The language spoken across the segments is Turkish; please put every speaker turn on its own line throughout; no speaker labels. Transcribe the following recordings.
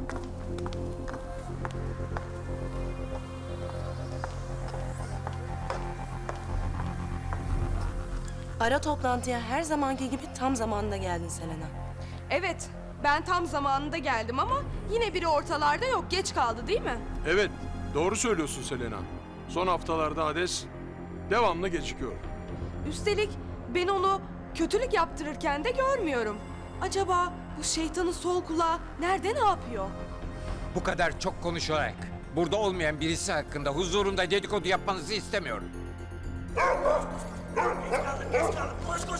Ara toplantıya her zamanki gibi tam zamanında geldin Selena.
Evet, ben tam zamanında geldim ama yine biri ortalarda yok. Geç kaldı değil mi?
Evet, doğru söylüyorsun Selena. Son haftalarda Hades devamlı gecikiyor.
Üstelik ben onu kötülük yaptırırken de görmüyorum. Acaba bu şeytanın sol kulağı nerede ne yapıyor?
Bu kadar çok konuşarak burada olmayan birisi hakkında huzurumda dedikodu yapmanızı istemiyorum.
Geç kaldık. Koş.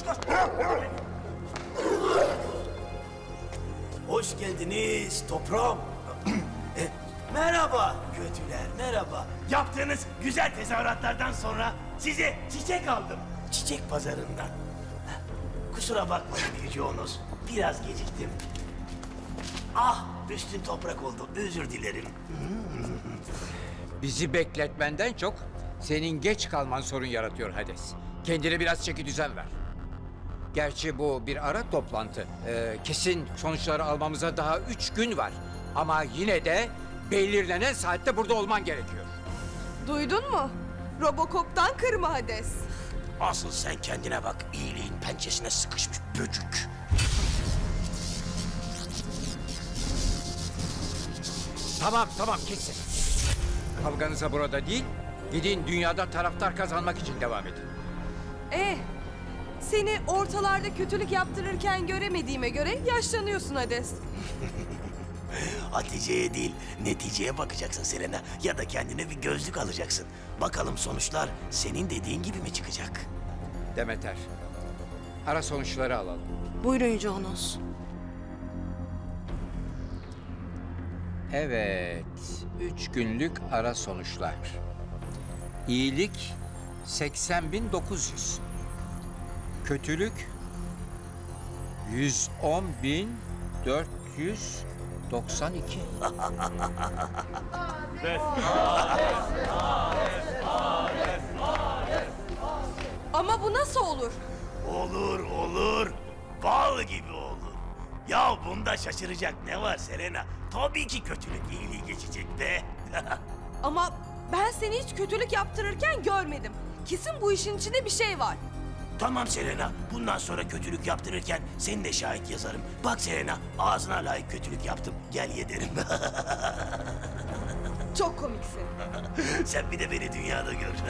Hoş geldiniz toprağım. Merhaba kötüler, merhaba. Yaptığınız güzel tezahüratlardan sonra size çiçek aldım. Çiçek pazarından. Kusura bakmayın Yüce Onos. Biraz geciktim. Ah, üstün toprak oldu. Özür dilerim.
Bizi bekletmenden çok senin geç kalman sorun yaratıyor Hades. Kendine biraz çekidüzen ver. Gerçi bu bir ara toplantı. Kesin sonuçları almamıza daha 3 gün var. Ama yine de belirlenen saatte burada olman gerekiyor.
Duydun mu? Robocop'tan kırma Hades.
Asıl sen kendine bak. İyiliğin pençesine sıkışmış böcük.
Tamam kesin. Kavganıza burada değil, gidin dünyada taraftar kazanmak için devam edin.
Seni ortalarda kötülük yaptırırken göremediğime göre yaşlanıyorsun Hades.
Hatice'ye değil, neticeye bakacaksın Selena. Ya da kendine bir gözlük alacaksın. Bakalım sonuçlar senin dediğin gibi mi çıkacak?
Demeter, ara sonuçları alalım.
Buyurun Yüce Onos.
Evet, 3 günlük ara sonuçlar. İyilik 80.900. Kötülük 110.492.
Ama bu nasıl olur?
Olur. Bal gibi olur. Ya bunda şaşıracak ne var Selena? Tabii ki kötülük iyiliği geçecek de.
Ama ben seni hiç kötülük yaptırırken görmedim. Kesin bu işin içinde bir şey var.
Tamam Selena, bundan sonra kötülük yaptırırken seni de şahit yazarım. Bak Selena, ağzına layık kötülük yaptım. Gel ye derim.
Çok komiksin.
Sen bir de beni dünyada gör.